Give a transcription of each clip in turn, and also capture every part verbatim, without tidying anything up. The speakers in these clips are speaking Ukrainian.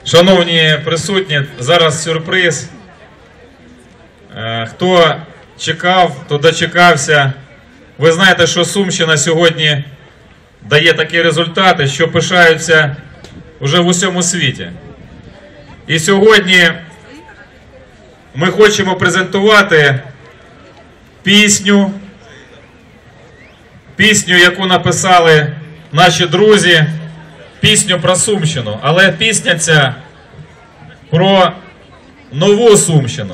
Шановні присутні, зараз сюрприз. Хто чекав, хто дочекався. Ви знаєте, що Сумщина сьогодні дає такі результати, що пишаються вже в усьому світі. І сьогодні ми хочемо презентувати пісню, пісню, яку написали наші друзі, пісню про Сумщину. Але пісня ця про нову Сумщину.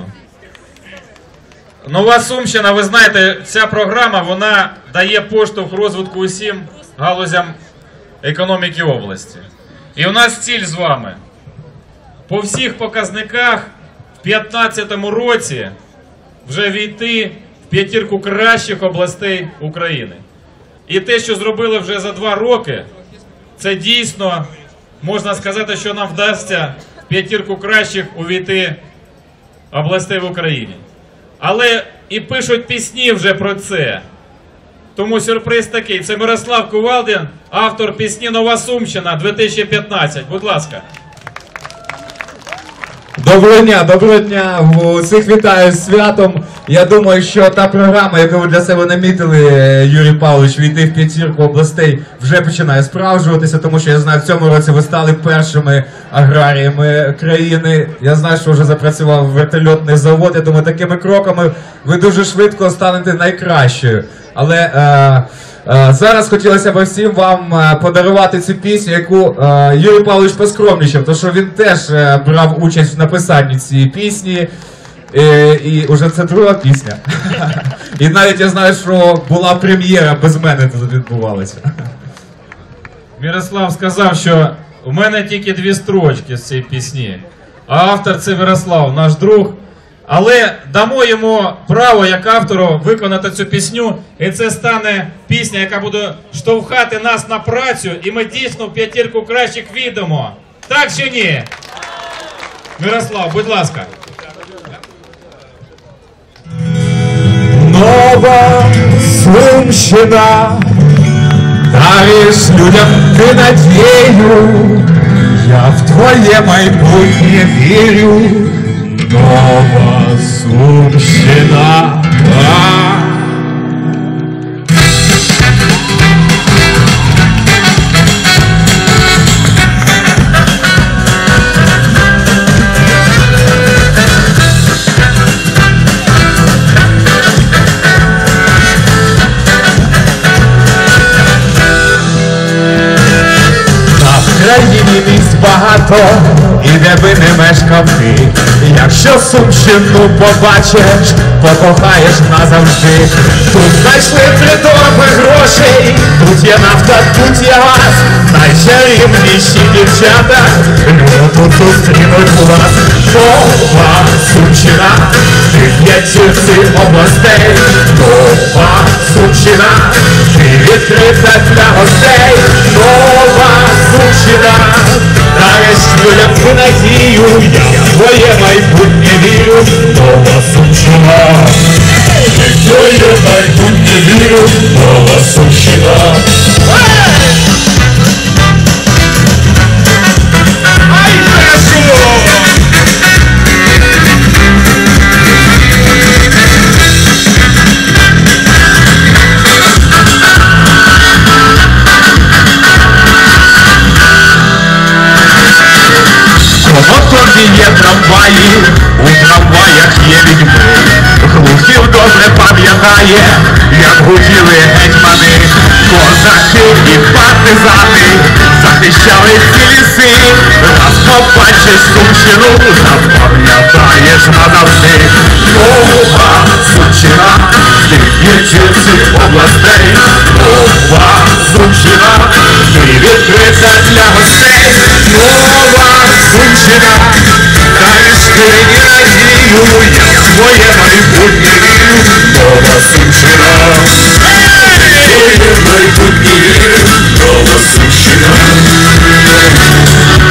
Нова Сумщина, ви знаєте, ця програма, вона дає поштовх розвитку усім галузям економіки області. І у нас ціль з вами по всіх показниках в дві тисячі п'ятнадцятому році вже війти в п'ятірку кращих областей України. І те, що зробили вже за два роки, це дійсно, можна сказати, що нам вдасться в п'ятірку кращих увійти областей в Україні. Але і пишуть пісні вже про це. Тому сюрприз такий. Це Мирослав Кувалдін, автор пісні «Нова Сумщина» дві тисячі п'ятнадцять. Будь ласка. Доброго дня, доброго дня. Усіх вітаю з святом. Я думаю, що та програма, яку ви для себе намітили, Юрій Павлович, війти в п'ятірку областей, вже починає справджуватися, тому що я знаю, в цьому році ви стали першими аграріями країни. Я знаю, що вже запрацював вертольотний завод. Я думаю, такими кроками ви дуже швидко станете найкращою. Але е, е, зараз хотілося б всім вам е, подарувати цю пісню, яку е, Юрій Павлович поскромнішав, тому що він теж е, брав участь в написанні цієї пісні. І, і вже це друга пісня. І навіть я знаю, що була прем'єра без мене тут відбувалася. Мирослав сказав, що у мене тільки дві строчки з цієї пісні. А автор це Мирослав, наш друг. Але дамо йому право, як автору, виконати цю пісню. І це стане пісня, яка буде штовхати нас на працю. І ми дійсно в п'ятірку кращих відомо. Так чи ні? Мирослав, будь ласка. Нова Сумщина, дариш людям ти надію, я в твоє майбутнє вірю. Нова Сумщина. Місць багато, і де би не мешкав ти. Якщо Сумщину побачиш, покохаєш назавжди. Тут знайшли три торби грошей, тут є нафта, тут є газ. Найчарівніші дівчата, люди тут зустрінуть вас. Нова Сумщина, ти в п'ятірці областей. Нова Сумщина, ти відкрита для гостей. Нова Сумщина, дариш людям ти надію, я в твоє майбутнє вірю. Нова Сумщина, я в твоє майбутнє вірю. Нова Сумщина. Ай, хорошо! Є трамваї, у трамваях є людьми. Глухів добре пам'ятає, як гуділи гетьмани. Козаки і партизани захищали ці ліси. Раз побачиш Сумщину, запам'ятаєш назавжди. Нова Сумщина, ти в п'ятірці областей. Нова Сумщина, ти відкрита для гостей. Нова Сумщина, дариш мені надію, я в твоє майбутнє вірю. Нова Сумщина, в твоє майбутнє вірю. Нова Сумщина.